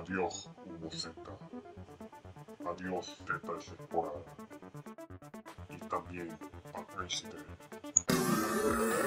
Adiós, Hugo Z. Adiós, Teta Desesperada. Y también a Resident.